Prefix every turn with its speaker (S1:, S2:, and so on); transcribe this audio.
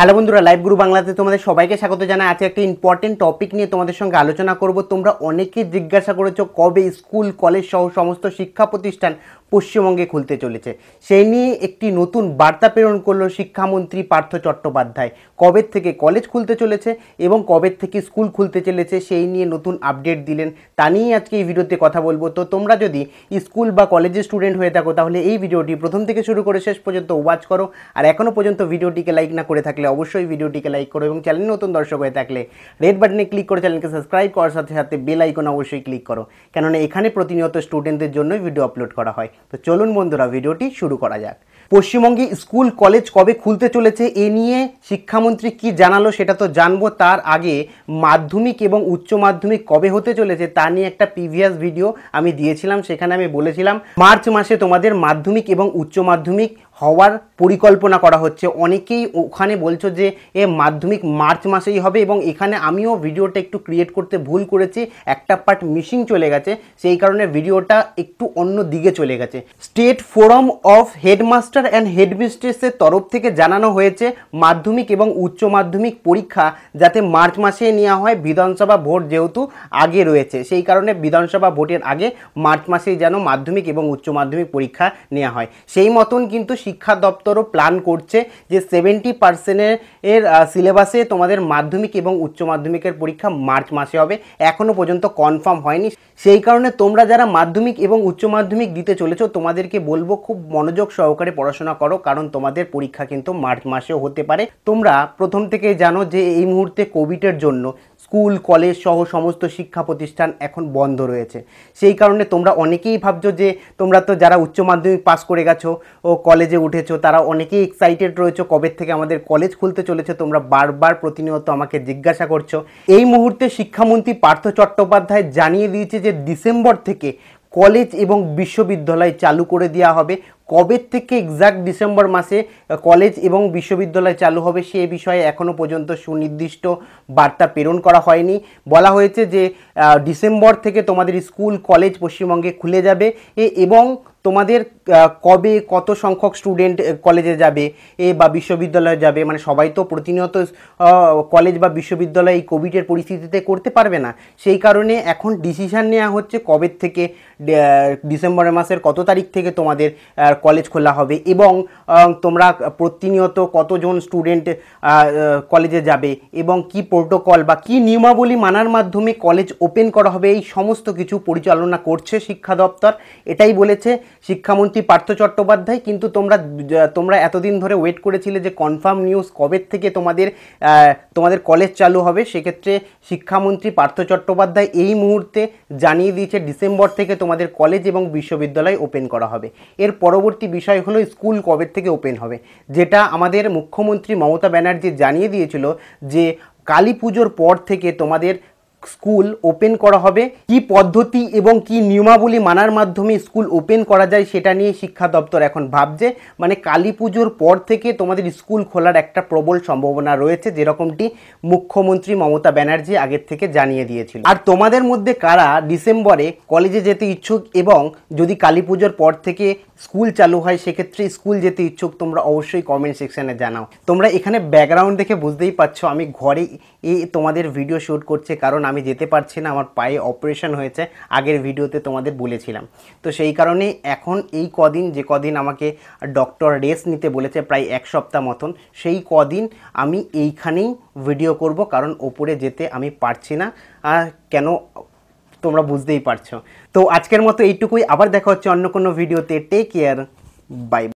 S1: Hello বন্ধুরা, live গুরু বাংলাতে তোমাদের সবাইকে স্বাগত জানাই। আজকে একটা ইম্পর্টেন্ট টপিক নিয়ে তোমাদের সঙ্গে আলোচনা করব। তোমরা অনেকেই জিজ্ঞাসা করেছো কবে স্কুল কলেজ সহ সমস্ত শিক্ষা প্রতিষ্ঠান পশ্চিমবঙ্গে খুলতে চলেছে। সেই নিয়ে একটি নতুন বার্তা প্রেরণ করলো শিক্ষামন্ত্রী পার্থ চট্টোপাধ্যায়। কবে থেকে কলেজ খুলতে চলেছে এবং কবে থেকে স্কুল খুলতে চলেছে সেই নিয়ে নতুন আপডেট দিলেন। তা নিয়েই আজকে এই ভিডিওতে কথা বলবো। তো তোমরা যদি স্কুল বা কলেজের স্টুডেন্ট হয়ে থাকো তাহলে এই ভিডিওটি প্রথম থেকে শুরু করে শেষ পর্যন্ত ওয়াচ করো। আর এখনও পর্যন্ত ভিডিওটিকে লাইক না করে থাকলে অবশ্যই ভিডিওটিকে লাইক করো এবং চ্যানেল নতুন দর্শক হয়ে থাকলে রেড বাটনে ক্লিক করে চ্যানেলকে সাবস্ক্রাইব করার সাথে সাথে বেল আইকন অবশ্যই ক্লিক করো, কেননা এখানে প্রতিনিয়ত স্টুডেন্টদের জন্যই ভিডিও আপলোড করা হয়। তো চলুন বন্ধুরা, ভিডিওটি শুরু করা যাক। পশ্চিমবঙ্গে স্কুল কলেজ কবে খুলতে চলেছে এ নিয়ে শিক্ষামন্ত্রী কি জানালো সেটা তো জানবো। তার আগে মাধ্যমিক এবং উচ্চ মাধ্যমিক কবে হতে চলেছে তা নিয়ে একটা প্রিভিয়াস ভিডিও আমি দিয়েছিলাম। সেখানে আমি বলেছিলাম মার্চ মাসে তোমাদের মাধ্যমিক এবং উচ্চ মাধ্যমিক হওয়ার পরিকল্পনা করা হচ্ছে। অনেকেই ওখানে বলছো যে মাধ্যমিক মার্চ মাসেই হবে, এবং এখানে আমিও ভিডিওটা একটু ক্রিয়েট করতে ভুল করেছি, একটা পার্ট মিসিং চলে গেছে, সেই কারণে ভিডিওটা একটু অন্য দিকে চলে গেছে। State forum of headmaster and হেডমিস্ট্রেসের তরফ থেকে জানানো হয়েছে মাধ্যমিক এবং উচ্চ মাধ্যমিক পরীক্ষা যাতে মার্চ মাসে নেওয়া হয়। বিধানসভা ভোট যেহেতু আগে রয়েছে, সেই কারণে বিধানসভা ভোটের আগে মার্চ মাসেই যেন মাধ্যমিক এবং উচ্চ মাধ্যমিক পরীক্ষা নেওয়া হয়। সেই মতন কিন্তু শিক্ষা দপ্তরও প্ল্যান করছে যে 70% এর সিলেবাসে তোমাদের মাধ্যমিক এবং উচ্চ মাধ্যমিকের পরীক্ষা মার্চ মাসে হবে। এখনও পর্যন্ত কনফার্ম হয়নি। সেই কারণে তোমরা যারা মাধ্যমিক এবং উচ্চ মাধ্যমিক দিতে চলেছো তোমাদেরকে বলবো খুব মনোযোগ সহকারে পড়াশোনা করো, কারণ তোমাদের পরীক্ষা কিন্তু মার্চ মাসেও হতে পারে। তোমরা প্রথম থেকে জানো যে এই মুহূর্তে কোভিডের জন্য স্কুল কলেজ সহ সমস্ত শিক্ষা প্রতিষ্ঠান এখন বন্ধ রয়েছে। সেই কারণে তোমরা অনেকেই ভাবছো যে তোমরা তো যারা উচ্চ মাধ্যমিক পাস করে গেছো ও কলেজে উঠেছো তারা অনেকেই এক্সাইটেড রয়েছো কবে থেকে আমাদের কলেজ খুলতে চলেছে। তোমরা বারবার প্রতিনিয়ত আমাকে জিজ্ঞাসা করছো। এই মুহূর্তে শিক্ষামন্ত্রী পার্থ চট্টোপাধ্যায় জানিয়ে দিয়েছে যে ডিসেম্বর থেকে কলেজ এবং বিশ্ববিদ্যালয় চালু করে দেওয়া হবে। কবে থেকে এক্সাক্ট ডিসেম্বর মাসে কলেজ এবং বিশ্ববিদ্যালয় চালু হবে সে বিষয়ে এখনও পর্যন্ত সুনির্দিষ্ট বার্তা প্রেরণ করা হয়নি। বলা হয়েছে যে ডিসেম্বর থেকে তোমাদের স্কুল কলেজ পশ্চিমবঙ্গে খুলে যাবে এবং তোমাদের কবে কত সংখ্যক স্টুডেন্ট কলেজে যাবে বা বিশ্ববিদ্যালয়ে যাবে, মানে সবাই তো প্রতিনিয়ত কলেজ বা বিশ্ববিদ্যালয় এই কোভিডের পরিস্থিতিতে করতে পারবে না। সেই কারণে এখন ডিসিশান নেওয়া হচ্ছে কবে থেকে ডিসেম্বর মাসের কত তারিখ থেকে তোমাদের কলেজ খোলা হবে এবং তোমরা প্রতিনিয়ত কতজন স্টুডেন্ট কলেজে যাবে এবং কি প্রোটোকল বা কি নিয়মাবলী মানার মাধ্যমে কলেজ ওপেন করা হবে, এই সমস্ত কিছু পরিচালনা করছে শিক্ষা দপ্তর। এটাই বলেছে শিক্ষামন্ত্রী পার্থ চট্টোপাধ্যায়। কিন্তু তোমরা এতদিন ধরে ওয়েট করেছিলে যে কনফার্ম নিউজ কবে থেকে তোমাদের কলেজ চালু হবে। সেক্ষেত্রে শিক্ষামন্ত্রী পার্থ চট্টোপাধ্যায় এই মুহূর্তে জানিয়ে দিয়েছে ডিসেম্বর থেকে তোমাদের কলেজ এবং বিশ্ববিদ্যালয় ওপেন করা হবে। এর পরবর্তী বিষয় হলো স্কুল কবে থেকে ওপেন হবে, যেটা আমাদের মুখ্যমন্ত্রী মমতা ব্যানার্জি জানিয়ে দিয়েছিল যে কালী পুজোর পর থেকে তোমাদের স্কুল ওপেন করা হবে। কি পদ্ধতি এবং কি নিয়মাবলী মানার মাধ্যমে স্কুল ওপেন করা যায় সেটা নিয়ে শিক্ষা দপ্তর এখন ভাবছে। মানে কালী পুজোর পর থেকে তোমাদের স্কুল খোলার একটা প্রবল সম্ভাবনা রয়েছে, যেরকমটি মুখ্যমন্ত্রী মমতা ব্যানার্জি আগের থেকে জানিয়ে দিয়েছিল। আর তোমাদের মধ্যে কারা ডিসেম্বরে কলেজে যেতে ইচ্ছুক এবং যদি কালী পুজোর পর থেকে স্কুল চালু হয় সেক্ষেত্রে স্কুল যেতে ইচ্ছুক, তোমরা অবশ্যই কমেন্ট সেকশানে জানাও। তোমরা এখানে ব্যাকগ্রাউন্ড দেখে বুঝতেই পারছো আমি ঘরে তোমাদের ভিডিও শ্যুট করছে, কারণ আমি যেতে পারছি না, আমার পায়ে অপারেশন হয়েছে, আগের ভিডিওতে তোমাদের বলেছিলাম। তো সেই কারণে এখন এই কদিন যে কদিন আমাকে ডক্টর রেস্ট নিতে বলেছে প্রায় এক সপ্তাহ মতন, সেই কদিন আমি এইখানেই ভিডিও করব, কারণ ওপরে যেতে আমি পারছি না। কেন তোমরা বুঝতেই পারছো। তো আজকের মতো এইটুকুই, আবার দেখা হচ্ছে অন্য কোনো ভিডিওতে। Take care, by.